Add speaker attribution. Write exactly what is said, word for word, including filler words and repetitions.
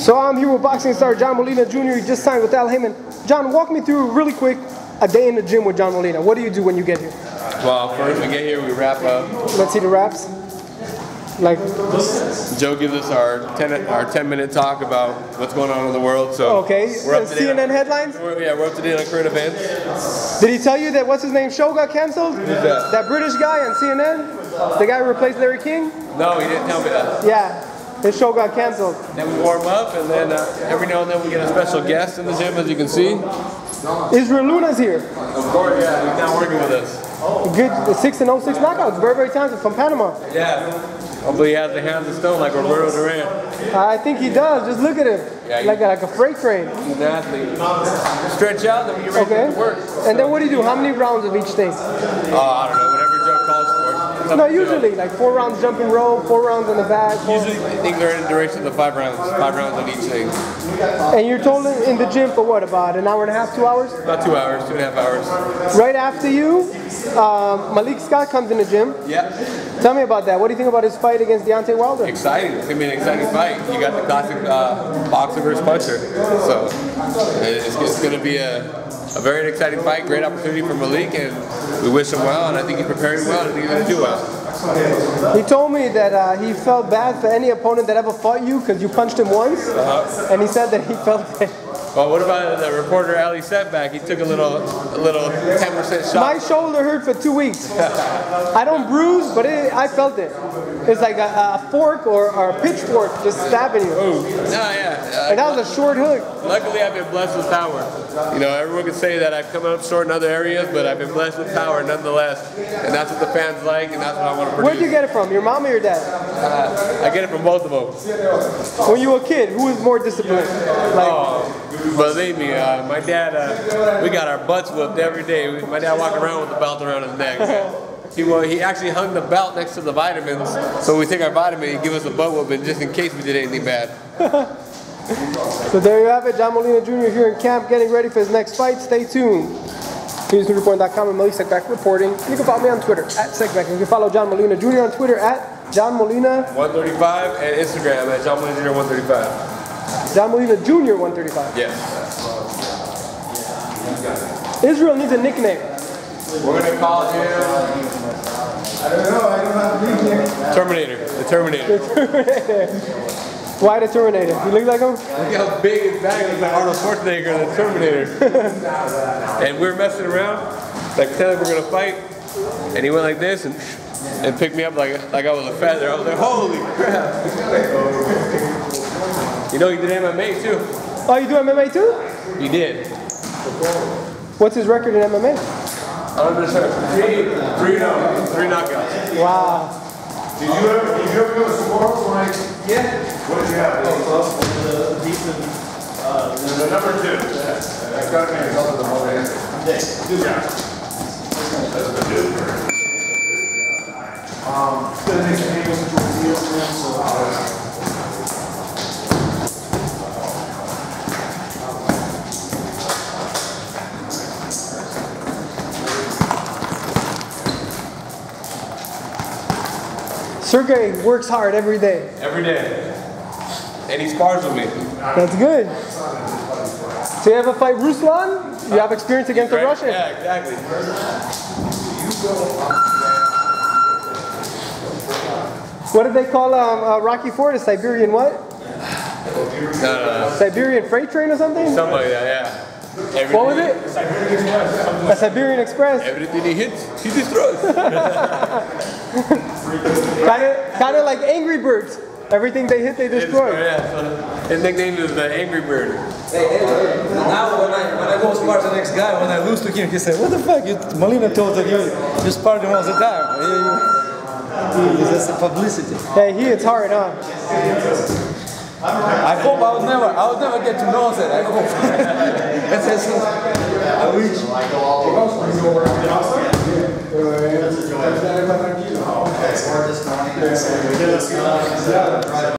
Speaker 1: So I'm here with boxing star John Molina Junior He just signed with Al Heyman. John, walk me through really quick a day in the gym with John Molina. What do you do when you get here?
Speaker 2: Well, first we get here, we wrap up.
Speaker 1: Let's see the wraps. Like
Speaker 2: Joe gives us our ten our ten minute talk about what's going on in the world. So
Speaker 1: okay,
Speaker 2: we're up to
Speaker 1: C N N
Speaker 2: on,
Speaker 1: headlines.
Speaker 2: We're, yeah, we're up to date on current events.
Speaker 1: Did he tell you that what's his name show got canceled?
Speaker 2: Who's that?
Speaker 1: That British guy on C N N, the guy who replaced Larry King.
Speaker 2: No, he didn't tell me that.
Speaker 1: Yeah. His show got canceled.
Speaker 2: Then we warm up, and then uh, every now and then we get a special guest in the gym, as you can see.
Speaker 1: Israel Luna's here.
Speaker 2: Of course, yeah, he's now working with us.
Speaker 1: Good six and oh six knockouts, very very talented from Panama.
Speaker 2: Yeah, hopefully he has the hands of stone like Roberto Duran.
Speaker 1: I think he does. Just look at him,
Speaker 2: yeah,
Speaker 1: like a, like a freight train.
Speaker 2: He's an athlete. Stretch out, then we get ready
Speaker 1: okay.
Speaker 2: to work.
Speaker 1: And then what do you do? How many rounds of each thing?
Speaker 2: Oh, I don't know. Whatever Joe calls for.
Speaker 1: No, usually like four rounds jumping rope, four rounds in the bag.
Speaker 2: Usually, I think they're in the duration of five rounds, five rounds on each thing.
Speaker 1: And you're told in the gym for what, about an hour and a half, two hours?
Speaker 2: About two hours, two and a half hours.
Speaker 1: Right after you, um, Malik Scott comes in the gym.
Speaker 2: Yeah.
Speaker 1: Tell me about that. What do you think about his fight against Deontay Wilder?
Speaker 2: Exciting. It's gonna be an exciting fight. You got the classic uh, boxer versus puncher, so it's, it's gonna be a, a very exciting fight. Great opportunity for Malik, and we wish him well. And I think he's preparing well. And I think he's gonna do well.
Speaker 1: He told me that uh, he felt bad for any opponent that ever fought you because you punched him once, uh-huh. And he said that he felt it.
Speaker 2: Well, what about the reporter Ali Setback? He took a little, a little ten percent shot.
Speaker 1: My shoulder hurt for two weeks. I don't bruise, but it, I felt it. It's like a, a fork or, or a pitchfork just stabbing you.
Speaker 2: Ooh. No, yeah. Uh,
Speaker 1: and that was a short hook.
Speaker 2: Luckily, I've been blessed with power. You know, everyone can say that I've come up short in other areas, but I've been blessed with power nonetheless. And that's what the fans like, and that's what I want to produce.
Speaker 1: Where'd you get it from? Your mom or your dad?
Speaker 2: Uh, I get it from both of them.
Speaker 1: When you were a kid, who was more disciplined? Like,
Speaker 2: oh, believe me, uh, my dad, uh, we got our butts whooped every day. My dad walked around with the belt around his neck. He, well, he actually hung the belt next to the vitamins, so we take our vitamin and give us a butt whooping just in case we did anything bad.
Speaker 1: So there you have it, John Molina Junior here in camp getting ready for his next fight. Stay tuned. News Report dot com and Malik Sekbak reporting. You can follow me on Twitter at Sekbak. You can follow John Molina Junior on Twitter at John Molina
Speaker 2: one thirty-five and Instagram at John Molina Junior one thirty-five.
Speaker 1: John Molina Junior one thirty-five.
Speaker 2: Yes.
Speaker 1: Israel needs a nickname.
Speaker 2: We're gonna call him.
Speaker 3: I don't know. I don't have a nickname.
Speaker 2: Terminator. The Terminator.
Speaker 1: The Terminator. Why the Terminator? You look like him?
Speaker 2: Look how big his bag is, like Arnold Schwarzenegger, the Terminator. And we were messing around, like pretending we were gonna fight, and he went like this and and picked me up like like I was a feather. I was like, holy crap! You know, he did M M A too.
Speaker 1: Oh, you do M M A too?
Speaker 2: He did.
Speaker 1: What's his record in M M A?
Speaker 2: one hundred percent. Three, three, no, three knockouts.
Speaker 1: Wow.
Speaker 3: Did you ever, did you ever go to sports? Like, yeah. What did you have?
Speaker 4: Oh, well, the decent, uh,
Speaker 3: the number two. That's got to be a couple of the whole answer. Yeah. That's the dude. Um, gonna make some angles into a deal for him, so uh,
Speaker 1: Sergey works hard every day.
Speaker 2: Every day. And he spars with me.
Speaker 1: That's good. So you ever fight Ruslan? You have experience against
Speaker 2: right?
Speaker 1: the Russian?
Speaker 2: Yeah, exactly.
Speaker 1: What did they call um, uh, Rocky Ford? A Siberian what?
Speaker 2: No, no, no.
Speaker 1: Siberian freight train or something?
Speaker 2: Something like that, yeah. Everything,
Speaker 1: What was it? A Siberian Express.
Speaker 2: Everything he hits, he destroys.
Speaker 1: Kind of, kind of like Angry Birds. Everything they hit, they destroy.
Speaker 2: Yeah, so his nickname is the Angry Bird.
Speaker 4: Hey, hey, now when I when I go spar the next guy, when I lose to him, he said, "What the fuck? You, Molina told that you you spar him all the time." It's just a publicity.
Speaker 1: Hey, he hits hard, huh?
Speaker 4: I hope I would never, I would never get to know that. I hope. That's just, I wish.